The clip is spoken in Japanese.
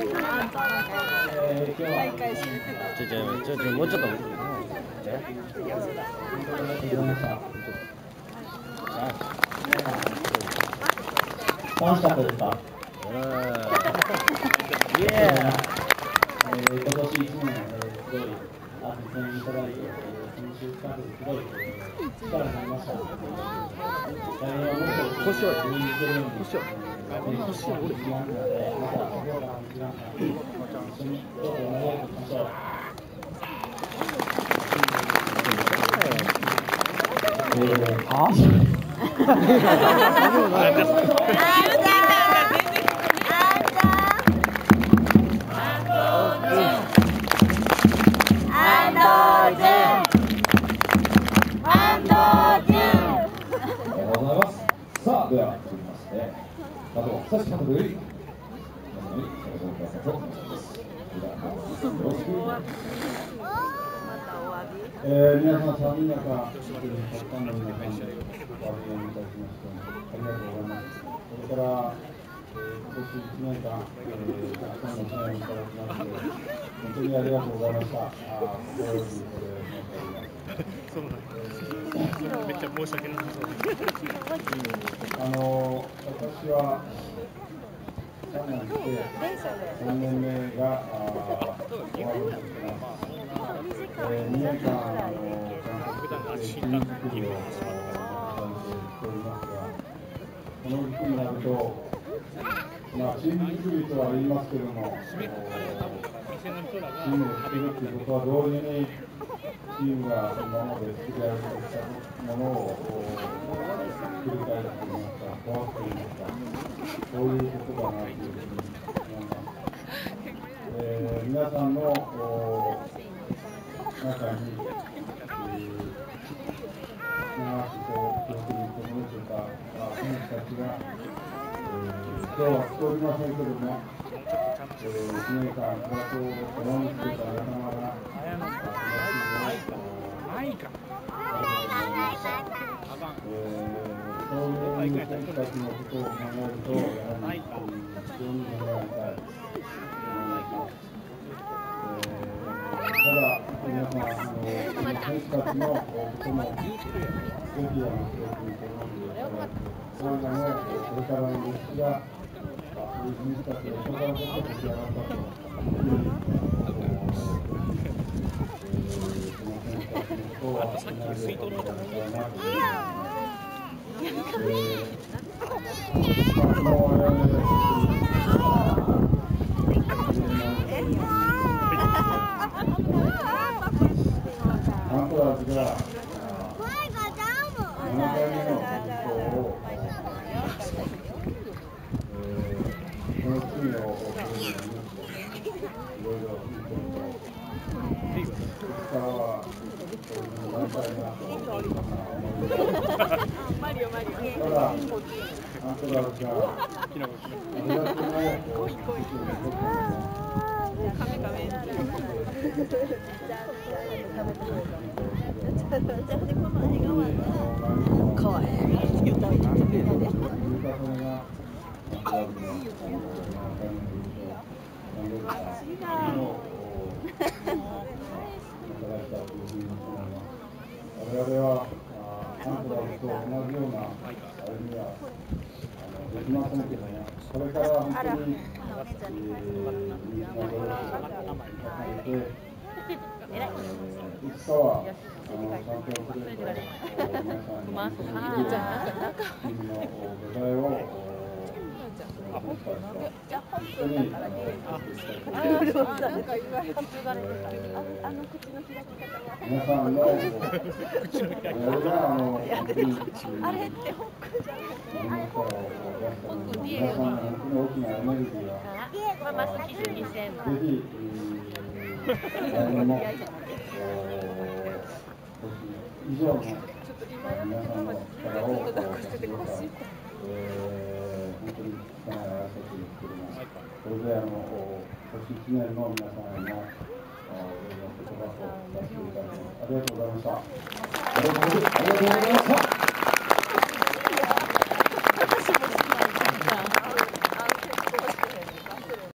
もうちょっと。 楽しかったですか？今年1年、すごい熱い声援いただいて、選手スタッフすごい力になりました。来年はもっと上に行けるように、一緒に盛り上げていきましょう。さあ、では続きまして、加藤久志監督より皆さんにご紹介したいと思います。よろしく。皆さん、寒い中、たくさんの皆さんにお詫びをいたしまして、ありがとうございます。それから、今年1年間、たくさんの支援をいただきまして、本当にありがとうございました。心よりお礼を申し上げます。 めっちゃ申し訳ない。 私は3年して3年目が終わろうとしてます。2年間監督でチーム作りをしておりますが、この時期になると、チーム作りとは言いますけれども、チームを作るということは同時にチームが今まで作り上げてきたものを繰り返すといいますか、壊すといいますか、そういうことだなというふうに思います。皆さんの中に、長く記憶に留めていた選手たちが、今日は来ておりませんけれども、1年間、プラスを共にしていた仲間が、そういう選手たちのことを考えると、やはり非常に盛り上がりたいと思います。ただ、皆さん、選手たちのことも、ぜひ記憶に留めていただいて、それらのこれからの歴史が、そういう選手たちがそこからどこで出来上がったというふうに、あとさっきの水筒の音が聞こえたなと思います。アントラーズが7回目の優勝をこの次のいろいろ見てると、いつかはなりたいなと思います。ただ、アントラーズがあれだけのかわいい。我々はアントラーズと同じような歩みはできませんけども、これから本当にいい努力を重ねて、いつかはチャンピオンプレートを皆さんに見せるチームの土台を皆さんのあれってホックじゃない皆さんの本当に大きなエネルギーはぜひ来年も以上の皆さんの力を貸してください。本当に汚い挨拶に来ております。それで今年1年の皆さんへの言葉とさせていただきます。ありがとうございました。ありがとうございました。